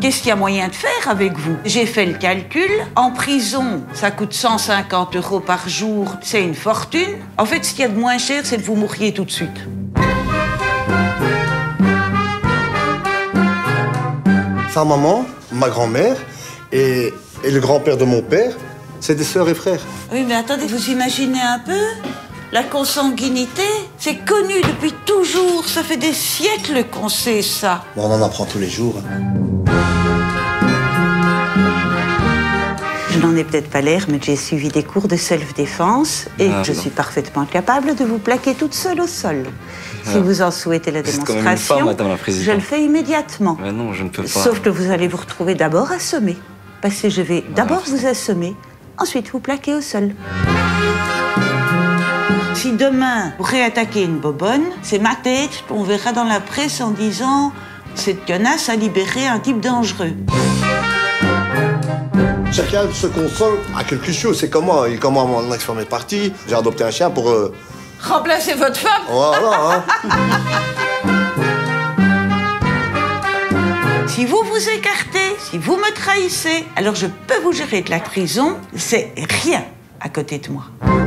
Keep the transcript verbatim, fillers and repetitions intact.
Qu'est-ce qu'il y a moyen de faire avec vous? J'ai fait le calcul. En prison, ça coûte cent cinquante euros par jour. C'est une fortune. En fait, ce qu'il y a de moins cher, c'est que vous mourriez tout de suite. Sa maman, ma grand-mère et, et le grand-père de mon père, c'est des sœurs et frères. Oui, mais attendez, vous imaginez un peu? La consanguinité, c'est connu depuis toujours. Ça fait des siècles qu'on sait ça. Bon, on en apprend tous les jours. Je n'en ai peut-être pas l'air, mais j'ai suivi des cours de self-défense et ah, je non. suis parfaitement capable de vous plaquer toute seule au sol. Ah. Si vous en souhaitez la démonstration, femme, Madame la Présidente. Je le fais immédiatement. Mais non, je ne peux pas. Sauf que vous allez vous retrouver d'abord assommé. Parce que je vais d'abord ah, vous assommer, ensuite vous plaquer au sol. Si demain vous réattaquez une bobonne, c'est ma tête qu'on verra dans la presse en disant « Cette connasse a libéré un type dangereux ». Chacun se console à quelque chose. C'est comme moi. Et comme moi, mon ex-femme est partie, j'ai adopté un chien pour... Euh... Remplacer votre femme. Voilà, hein. Si vous vous écartez, si vous me trahissez, alors je peux vous gérer de la prison. C'est rien à côté de moi.